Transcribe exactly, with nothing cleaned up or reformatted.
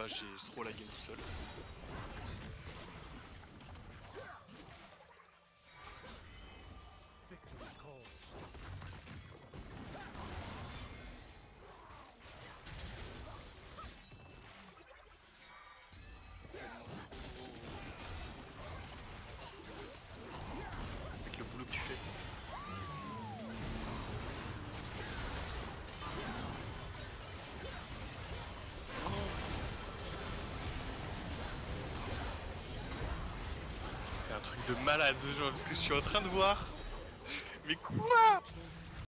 Bah j'ai trop la game tout seul. Avec le boulot que tu fais. Un truc de malade, genre, parce que je suis en train de voir. Mais quoi?